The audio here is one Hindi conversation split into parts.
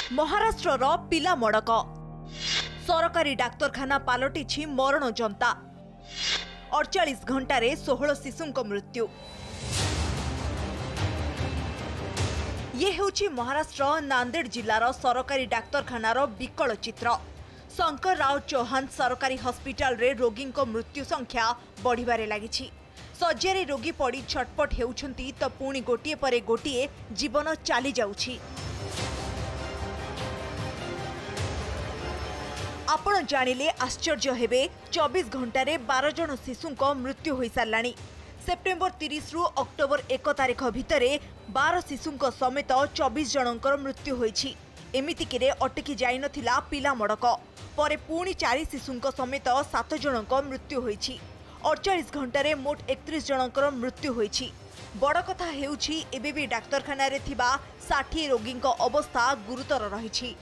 महाराष्ट्र पिला मड़क सरकारी डाक्तरखाना पालटिछि मरण जंता 48 घंटे 16 शिशुंक मृत्यु। ये हेउछि महाराष्ट्र नांदेड़ जिलार सरकारी डाक्तरखानार विकल चित्र। शंकर राव चौहान सरकारी हॉस्पिटल रे रोगी मृत्यु संख्या बढ़िबारे लागिछि। शज्यारे रोगी पड़ी छटपट हेउछंती तो पुणी गोटिए परे गोटिए जीवन चली जाउछि। आपण जानिले आश्चर्य हेबे 24 घंटे 12 जन शिशुंक मृत्यु होई सारलाणी। सेप्टेम्बर 30 रु अक्टोबर 1 तारिख भितरे 12 शिशुंक समेत 24 जनकर मृत्यु होईछि। एमितिकिरे अटकी जाई नथिला पिला मड़क परे पुणी 4 शिशुंक समेत 7 जनक मृत्यु होईछि। 48 घंटे मोट 31 जनकर मृत्यु होईछि। बड़ कथा हेउछि एबे भी डाक्तरखाना रे थिबा 60 रोगींक अवस्था गुरुतर रहिछि।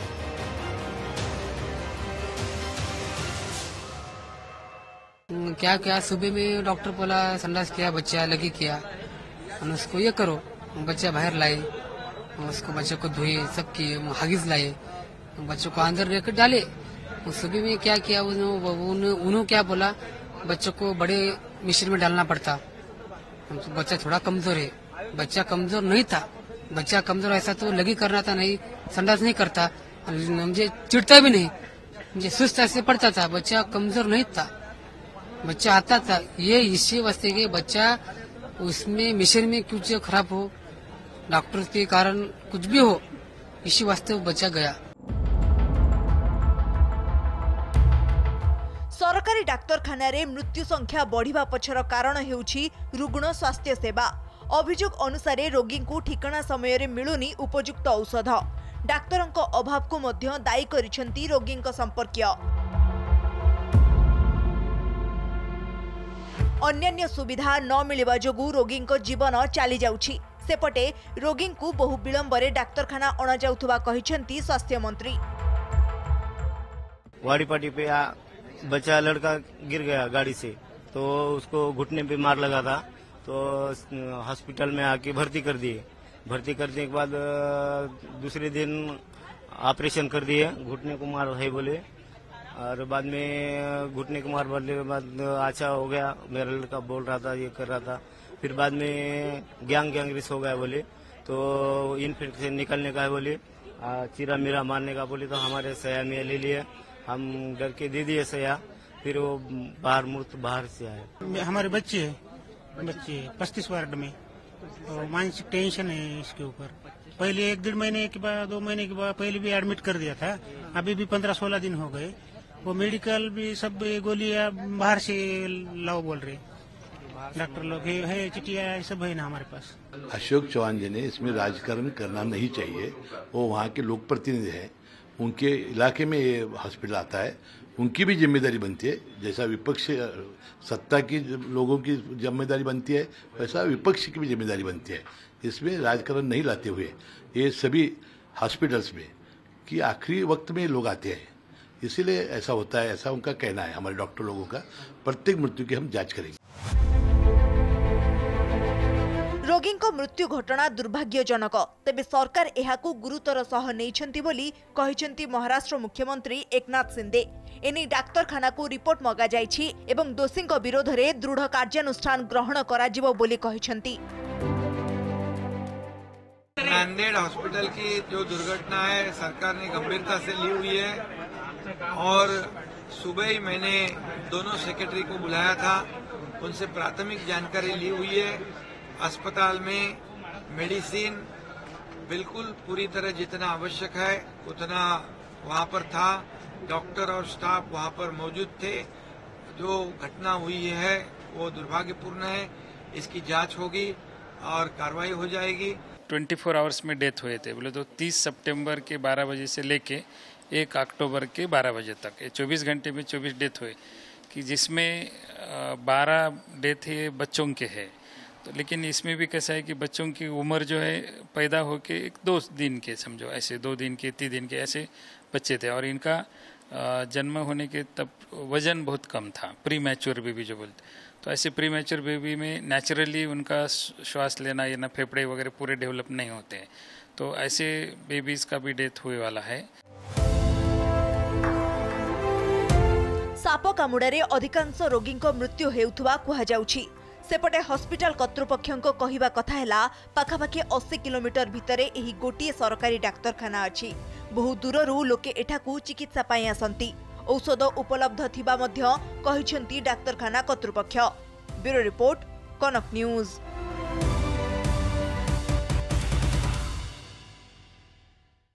क्या क्या सुबह में डॉक्टर बोला संडास किया बच्चा लगी किया उसको ये करो, बच्चा बाहर लाए, उसको बच्चे को धोए, सब किए, हगिस लाए, बच्चों को अंदर लेकर डाले। सुबह में क्या किया उन्होंने क्या बोला बच्चों को बड़े मिश्री में डालना पड़ता। बच्चा थोड़ा कमजोर है, बच्चा कमजोर नहीं था। बच्चा कमजोर ऐसा तो लगी करना था, नहीं संडास नहीं करता, मुझे चिढ़ता भी नहीं, मुझे सुस्त ऐसे पड़ता था। बच्चा कमजोर नहीं था, बच्चा आता था। ये इसी वास्ते के बच्चा उसमें मिश्रण में कुछ खराब हो, डॉक्टर के कारण कुछ भी हो, इसी वास्ते वो बच्चा गया। सरकारी डाक्तरखाना रे मृत्यु संख्या बढ़िबा पछर कारण हेउछि रुग्ण स्वास्थ्य सेवा। अभियोग अनुसार रोगी को ठिकाना समय रे मिलुनी उपयुक्त औषध। डाक्तरंक अभाव को मध्य दायी करिसेंती रोगींक संपर्कीय। अन्यान्य सुविधा न मिलिबा जोगु रोगींक जीवन चली जाउछि। सेपटे रोगी को बहु विलंबरे डाक्तरखाना अणा जाउथबा कहिसेंती स्वास्थ्य मंत्री। वाड़ीपाटी पे बच्चा लड़का गिर गया गाड़ी से, तो उसको घुटने पे मार लगा था, तो हॉस्पिटल में आके भर्ती कर दिए। भर्ती करने के बाद दूसरे दिन ऑपरेशन कर दिए, घुटने को मार है बोले, और बाद में घुटने को मार भरने के बाद अच्छा हो गया। मेरा लड़का बोल रहा था, ये कर रहा था। फिर बाद में गैंग्रीस हो गया बोले, तो इन्फेक्शन निकलने का है बोले, चीरा मीरा मारने का बोले, तो हमारे सया में ले लिए, हम डर के दे दिए सया। फिर वो बाहर से आए। हमारे बच्चे 35 वार्ड में, और मानसिक टेंशन है इसके ऊपर। पहले 1-1.5 महीने के बाद 2 महीने के बाद पहले भी एडमिट कर दिया था, अभी भी 15-16 दिन हो गए। वो मेडिकल भी सब गोलियां बाहर से लाओ बोल रहे डॉक्टर लोग है, चिट्ठियां सब है ना हमारे पास। अशोक चौहान जी ने इसमें राजकारण करना नहीं चाहिए। वो वहाँ के लोक प्रतिनिधि हैं, उनके इलाके में ये हॉस्पिटल आता है, उनकी भी जिम्मेदारी बनती है। जैसा विपक्ष सत्ता की लोगों की जिम्मेदारी बनती है, वैसा विपक्ष की भी जिम्मेदारी बनती है। इसमें राजकारण नहीं लाते हुए ये सभी हॉस्पिटल्स में कि आखिरी वक्त में लोग आते हैं, इसीलिए ऐसा होता है, ऐसा उनका कहना है। हमारे डॉक्टर लोगों का प्रत्येक मृत्यु की हम जांच करेंगे। रोगी मृत्यु घटना दुर्भाग्यजनक, तेबे सरकार एहाकू गुरुतर सह नैछंती बोली कहिसेंती महाराष्ट्र मुख्यमंत्री एकनाथ शिंदे। एनी डाक्तरखाना को रिपोर्ट मगा जाइछि एवं दोषींक विरोध रे दृढ़ कार्यानुष्ठान ग्रहण कराजिबो बोली कहिसेंती। नांदेड़ हॉस्पिटल की जो दुर्घटना है सरकार ने गंभीरता से ली हुई है, और सुबह ही मैंने दोनों सेक्रेटरी को बुलाया था, उनसे प्राथमिक जानकारी ली हुई है। अस्पताल में मेडिसिन बिल्कुल पूरी तरह जितना आवश्यक है उतना वहां पर था। डॉक्टर और स्टाफ वहां पर मौजूद थे। जो घटना हुई है वो दुर्भाग्यपूर्ण है, इसकी जांच होगी और कार्रवाई हो जाएगी। 24 आवर्स में डेथ हुए थे बोले तो 30 सितंबर के 12 बजे से लेके 1 अक्टूबर के 12 बजे तक, 24 घंटे में 24 डेथ हुए, कि जिसमें 12 डेथ है बच्चों के हैं। तो लेकिन इसमें भी कैसा है कि बच्चों की उम्र जो है पैदा होके 2 दिन के, समझो ऐसे 2 दिन के 3 दिन के ऐसे बच्चे थे, और इनका जन्म होने के तब वजन बहुत कम था, प्री मैच्योर बेबी जो बोलते। तो ऐसे प्री मैच्योर बेबी में नेचुरली उनका श्वास लेना या ना फेफड़े वगैरह पूरे डेवलप नहीं होते हैं, तो ऐसे बेबीज का भी डेथ हुए वाला है। साप कामुड़े अधिकांश रोगी मृत्यु हेउथुवा कुहाजाउछि। सेपटे हॉस्पिटल कर्तृपक्षों कहवा कथा है पाखापाखि 80 किलोमीटर भितर एही गोटिए सरकारी डाक्तरखाना अछि। बहु दूररू लोके एठाकू चिकित्सा पाई आसंती। औषध उपलब्ध थिबा मध्य कहिसेंती डाक्तरखाना कर्तृपक्ष। Bureau report, Kanak news.